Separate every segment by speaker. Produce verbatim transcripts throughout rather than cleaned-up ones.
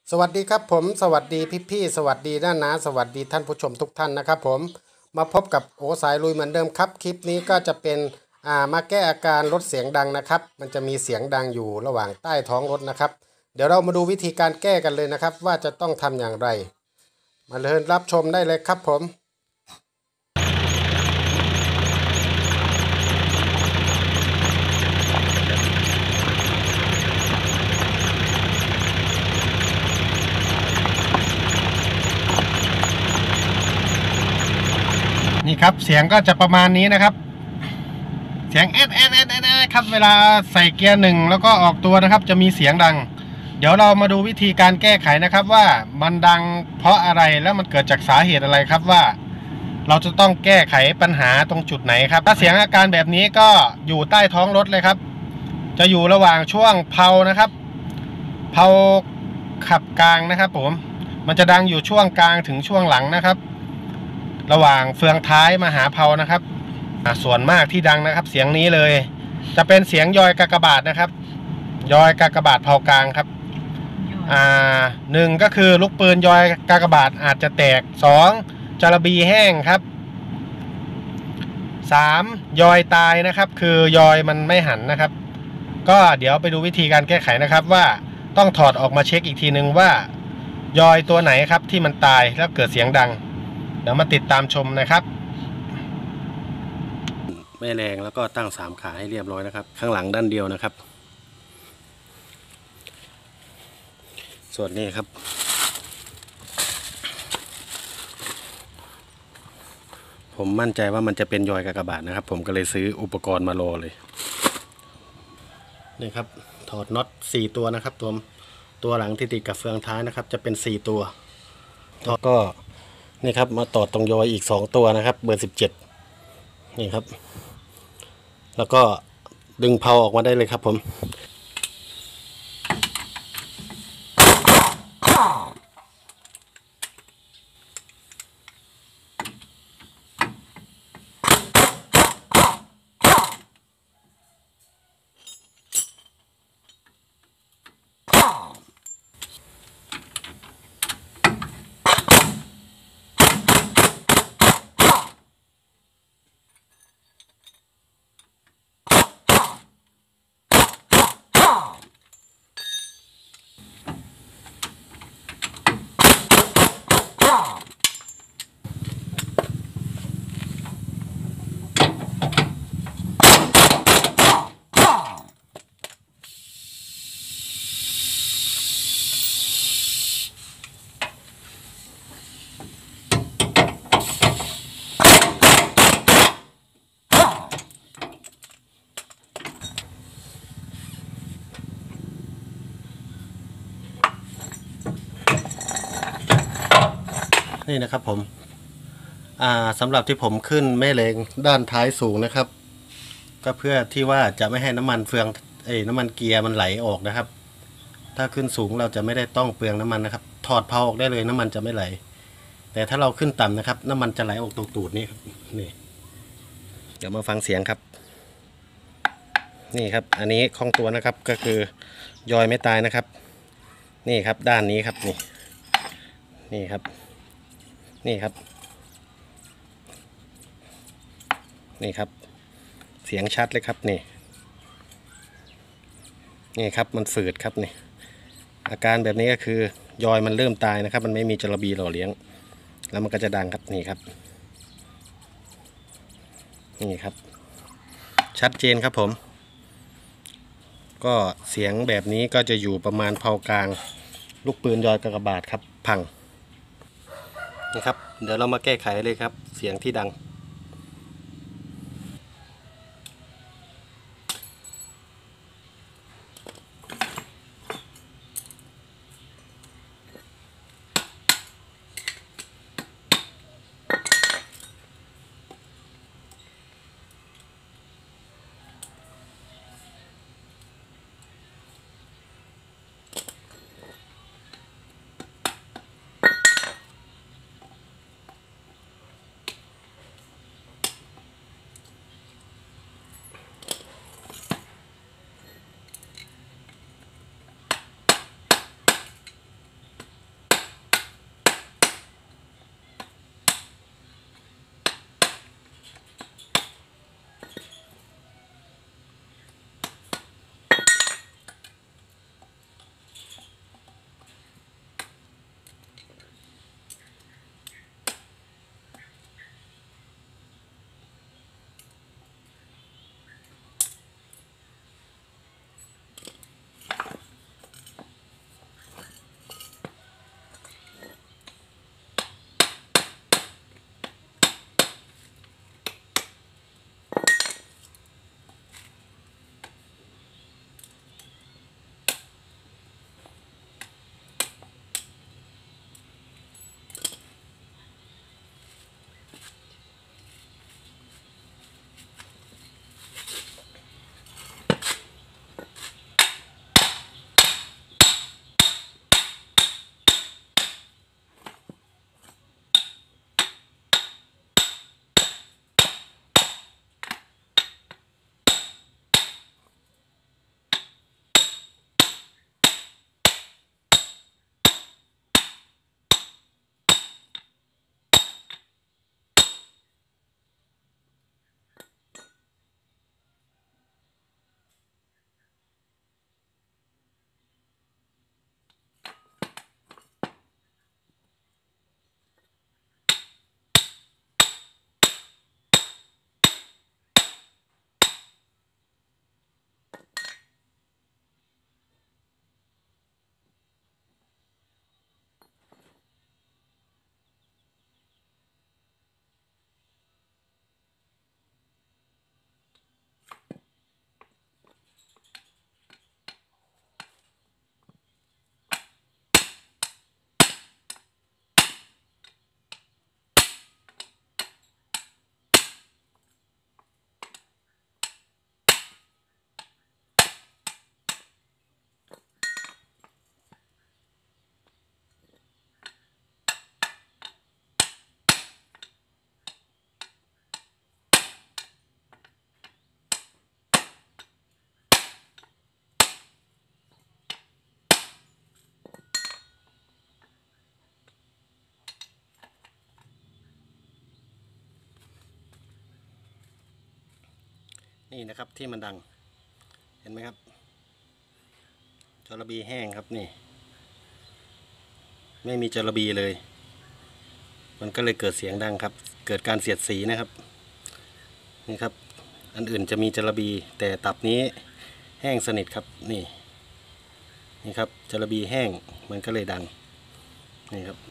Speaker 1: สวัสดีครับผมสวัสดีพี่ๆสวัสดีน้านาสวัสดีท่านผู้ชมทุกท่านนะครับผมมาพบกับโอสายลุยเหมือนเดิมครับคลิปนี้ก็จะเป็นอ่ามาแก้อาการลดเสียงดังนะครับมันจะมีเสียงดังอยู่ระหว่างใต้ท้องรถนะครับเดี๋ยวเรามาดูวิธีการแก้กันเลยนะครับว่าจะต้องทำอย่างไรมาเชิญรับชมได้เลยครับผมนี่ครับเสียงก็จะประมาณนี้นะครับเสียงเอสเอสเอสเอสครับเวลาใส่เกียร์หนึ่งแล้วก็ออกตัวนะครับจะมีเสียงดังเดี๋ยวเรามาดูวิธีการแก้ไขนะครับว่ามันดังเพราะอะไรแล้วมันเกิดจากสาเหตุอะไรครับว่าเราจะต้องแก้ไขปัญหาตรงจุดไหนครับถ้าเสียงอาการแบบนี้ก็อยู่ใต้ท้องรถเลยครับจะอยู่ระหว่างช่วงเพลานะครับเพลาขับกลางนะครับผมมันจะดังอยู่ช่วงกลางถึงช่วงหลังนะครับระหว่างเฟืองท้ายมาหาเพลานะครับส่วนมากที่ดังนะครับเสียงนี้เลยจะเป็นเสียงยอยกากบาทนะครับยอยกากบาทเพลากลางครับอ่าหนึ่งก็คือลูกปืนยอยกากบาทอาจจะแตกสองจระบีแห้งครับสามยอยตายนะครับคือยอยมันไม่หันนะครับก็เดี๋ยวไปดูวิธีการแก้ไขนะครับว่าต้องถอดออกมาเช็คอีกทีนึงว่ายอยตัวไหนครับที่มันตายแล้วเกิดเสียงดังเดี๋ยวมาติดตามชมนะครับแม่แรงแล้วก็ตั้งสามขาให้เรียบร้อยนะครับข้างหลังด้านเดียวนะครับส่วนนี้ครับผมมั่นใจว่ามันจะเป็นยอยกากบาทนะครับผมก็เลยซื้ออุปกรณ์มารอเลยนี่ครับถอดน็อตสี่ตัวนะครับตัวตัวหลังที่ติดกับเฟืองท้ายนะครับจะเป็นสี่ตัวแล้วก็นี่ครับมาต่อตรงยอยอีกสองตัวนะครับเบอร์สิบเจ็ดนี่ครับแล้วก็ดึงเพลาออกมาได้เลยครับผมนี่นะครับผมอ่าสำหรับที่ผมขึ้นแม่เหล็กด้านท้ายสูงนะครับก็เพื่อที่ว่าจะไม่ให้น้ำมันเฟืองเอ้น้ำมันเกียร์มันไหลออกนะครับถ้าขึ้นสูงเราจะไม่ได้ต้องเปลืองน้ำมันนะครับถอดเพลาออกได้เลยน้ำมันจะไม่ไหลแต่ถ้าเราขึ้นต่ำนะครับน้ำมันจะไหลออกตรงตูดนี่ครับนี่เดี๋ยวมาฟังเสียงครับนี่ครับอันนี้คล่องตัวนะครับก็คือยอยไม่ตายนะครับนี่ครับด้านนี้ครับนี่นี่ครับนี่ครับนี่ครับเสียงชัดเลยครับนี่นี่ครับมันฝืดครับนี่อาการแบบนี้ก็คือยอยมันเริ่มตายนะครับมันไม่มีจระบีหล่อเลี้ยงแล้วมันก็จะดังครับนี่ครับนี่ครับชัดเจนครับผมก็เสียงแบบนี้ก็จะอยู่ประมาณเพลากลางลูกปืนยอยกากบาทครับพังนะครับเดี๋ยวเรามาแก้ไขเลยครับเสียงที่ดังนี่นะครับที่มันดังเห็นไหมครับจระบีแห้งครับนี่ไม่มีจระบีเลยมันก็เลยเกิดเสียงดังครับเกิดการเสียดสีนะครับนี่ครับอันอื่นจะมีจระบีแต่ตับนี้แห้งสนิทครับนี่นี่ครับจระบีแห้งมันก็เลยดังนี่ครับ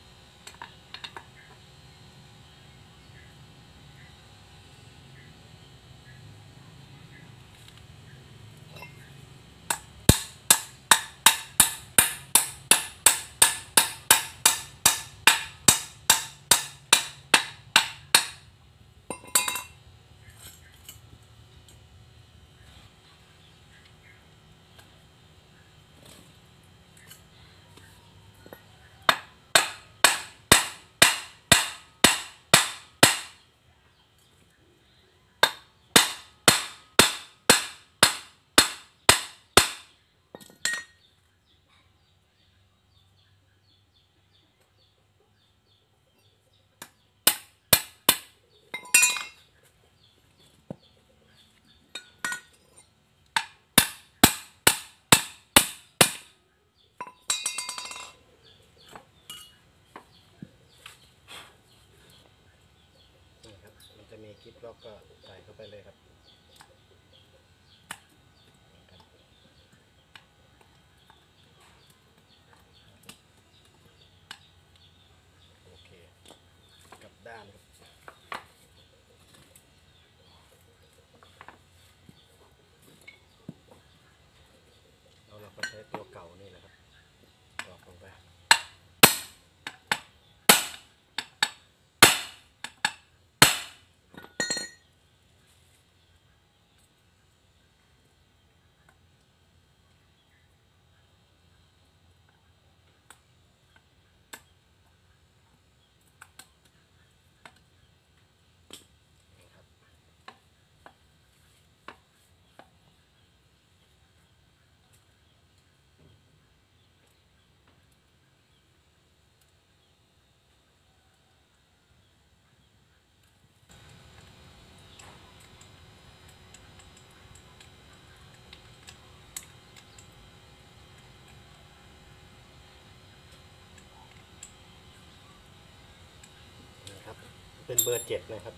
Speaker 1: มันจะมีคลิปล็อกก็ใส่เข้าไปเลยครับโอเคกลับด้านครับเราเราก็ใช้ตัวเก่านี่แหละครับตอกลงไปเป็นเบอร์เจ็ดนะครับ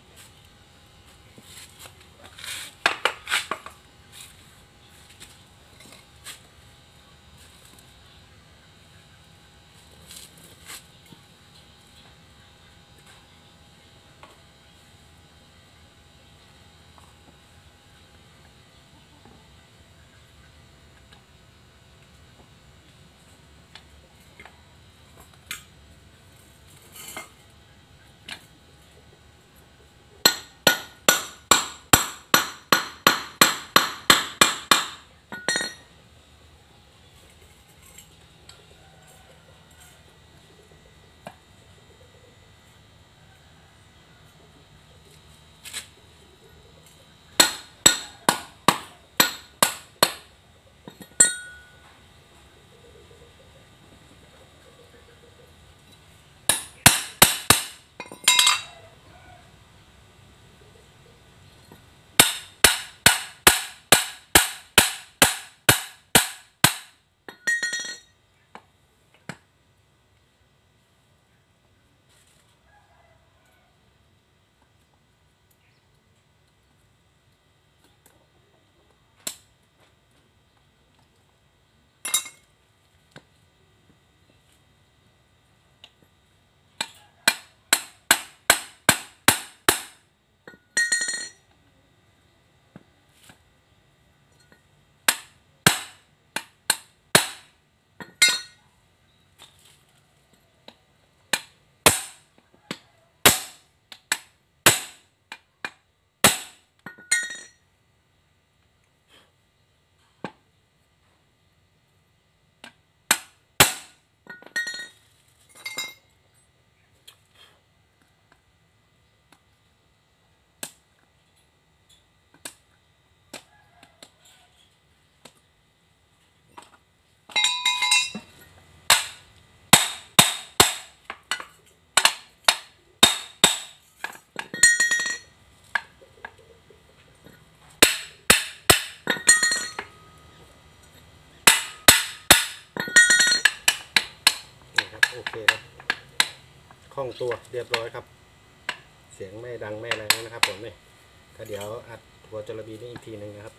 Speaker 1: โอเคนะคล่องตัวเรียบร้อยครับเสียงไม่ดังไม่อะไรนะครับผมนี่ก็เดี๋ยวอัดหัวจระบีนี่อีกทีหนึ่งนะครับ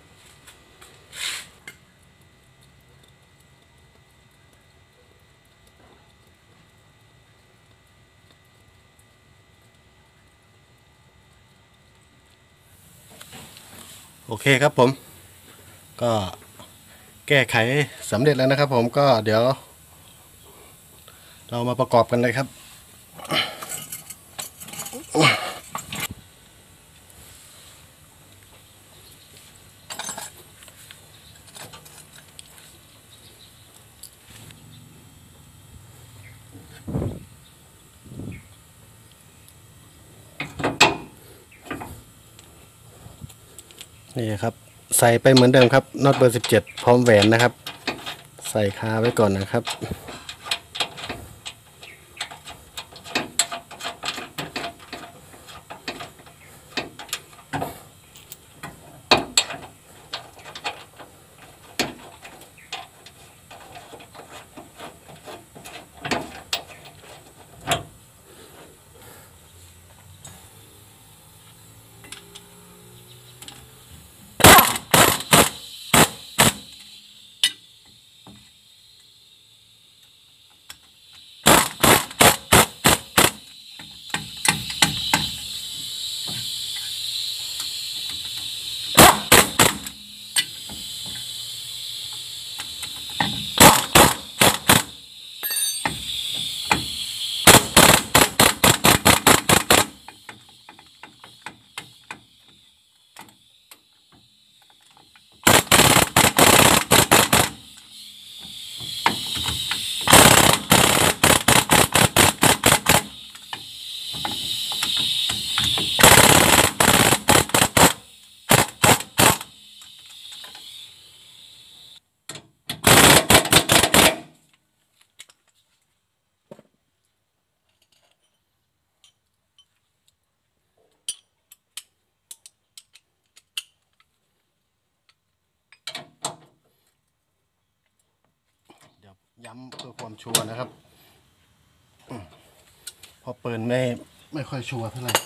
Speaker 1: โอเคครับผมก็แก้ไขสำเร็จแล้วนะครับผมก็เดี๋ยวเรามาประกอบกันเลยครับนี่ครับใส่ไปเหมือนเดิมครับน็อตเบอร์สิบเจ็ดพร้อมแหวนนะครับใส่คาไว้ก่อนนะครับย้ำเพื่อความชัวร์นะครับพอเปิดไม่ไม่ค่อยชัวร์เท่าไหร่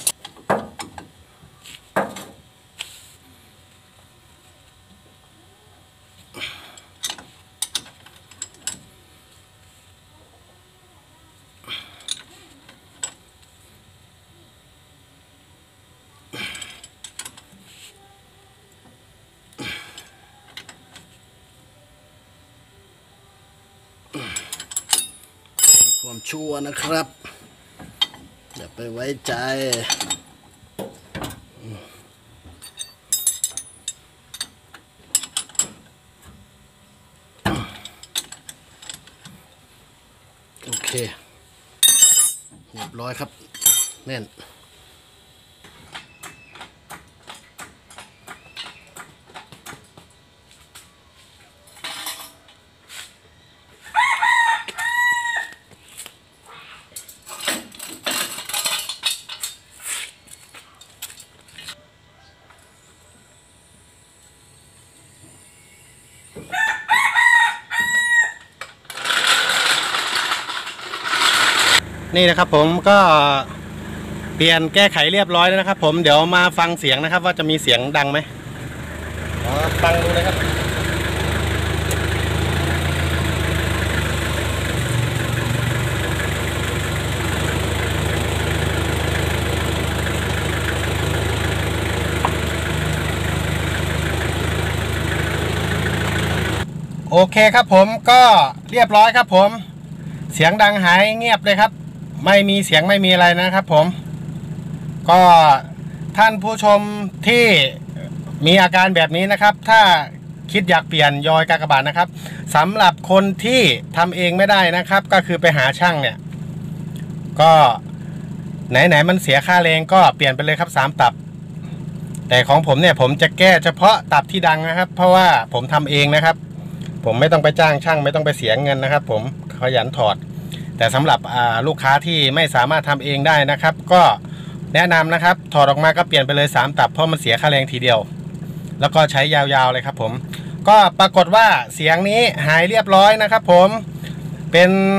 Speaker 1: ความชัวร์นะครับอย่าไปไว้ใจโอเคเรียบร้อยครับแน่นนี่นะครับผมก็เปลี่ยนแก้ไขเรียบร้อยแล้วนะครับผมเดี๋ยวมาฟังเสียงนะครับว่าจะมีเสียงดังไหมฟังดูเลยครับโอเคครับผมก็เรียบร้อยครับผมเสียงดังหายเงียบเลยครับไม่มีเสียงไม่มีอะไรนะครับผมก็ท่านผู้ชมที่มีอาการแบบนี้นะครับถ้าคิดอยากเปลี่ยนยอยกากบาทนะครับสำหรับคนที่ทำเองไม่ได้นะครับก็คือไปหาช่างเนี่ยก็ไหนไหนมันเสียค่าแรงก็เปลี่ยนไปเลยครับสามตับแต่ของผมเนี่ยผมจะแก้เฉพาะตับที่ดังนะครับเพราะว่าผมทำเองนะครับผมไม่ต้องไปจ้างช่างไม่ต้องไปเสียเงินนะครับผมขยันถอดแต่สำหรับลูกค้าที่ไม่สามารถทำเองได้นะครับก็แนะนำนะครับถอดออกมาก็เปลี่ยนไปเลยสามตับเพราะมันเสียค่าแรงทีเดียวแล้วก็ใช้ยาวๆเลยครับผมก็ปรากฏว่าเสียงนี้หายเรียบร้อยนะครับผมเป็น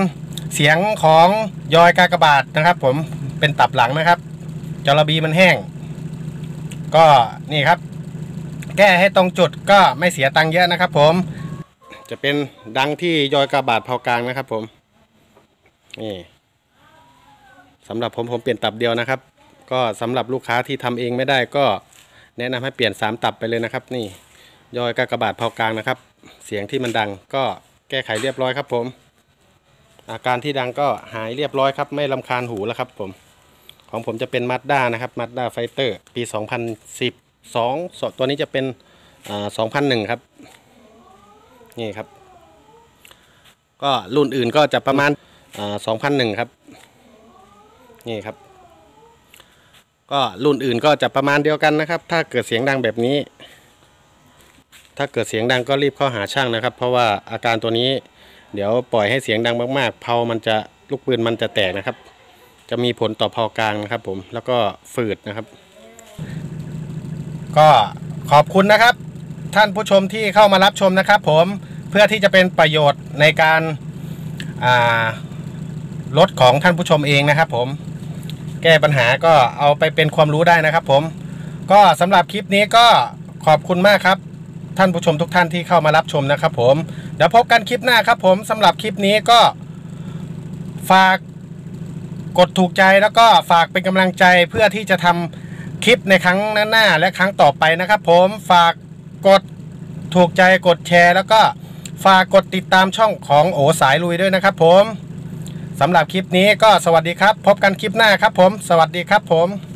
Speaker 1: เสียงของยอยกากบาทนะครับผมเป็นตับหลังนะครับจอระบีมันแห้งก็นี่ครับแก้ให้ตรงจุดก็ไม่เสียตังค์เยอะนะครับผมจะเป็นดังที่ยอยกากบาทเผากลางนะครับผมนี่สำหรับผมผมเปลี่ยนตับเดียวนะครับก็สำหรับลูกค้าที่ทำเองไม่ได้ก็แนะนำให้เปลี่ยนสามตับไปเลยนะครับนี่ยอยกากบาทเผากลางนะครับเสียงที่มันดังก็แก้ไขเรียบร้อยครับผมอาการที่ดังก็หายเรียบร้อยครับไม่รำคาญหูแล้วครับผมของผมจะเป็นมาสด้านะครับมาสด้าไฟเตอร์ปีสองพันสิบสองตัวนี้จะเป็นอ่าสองพันหนึ่งครับนี่ครับก็รุ่นอื่นก็จะประมาณอ่าสองพันหนึ่งครับนี่ครับก็รุ่นอื่นก็จะประมาณเดียวกันนะครับถ้าเกิดเสียงดังแบบนี้ถ้าเกิดเสียงดังก็รีบเข้าหาช่างนะครับเพราะว่าอาการตัวนี้เดี๋ยวปล่อยให้เสียงดังมากๆเพลามันจะลูกปืนมันจะแตกนะครับจะมีผลต่อเพลากลางนะครับผมแล้วก็ฝืดนะครับก็ขอบคุณนะครับท่านผู้ชมที่เข้ามารับชมนะครับผมเพื่อที่จะเป็นประโยชน์ในการอ่ารถของท่านผู้ชมเองนะครับผมแก้ปัญหาก็เอาไปเป็นความรู้ได้นะครับผมก็สำหรับคลิปนี้ก็ขอบคุณมากครับท่านผู้ชมทุกท่านที่เข้ามารับชมนะครับผมเดี๋ยวพบกันคลิปหน้าครับผมสำหรับคลิปนี้ก็ฝากกดถูกใจแล้วก็ฝากเป็นกำลังใจเพื่อที่จะทำคลิปในครั้งหน้าและครั้งต่อไปนะครับผมฝากกดถูกใจกดแชร์แล้วก็ฝากกดติดตามช่องของโอสายลุยด้วยนะครับผมสำหรับคลิปนี้ก็สวัสดีครับพบกันคลิปหน้าครับผมสวัสดีครับผม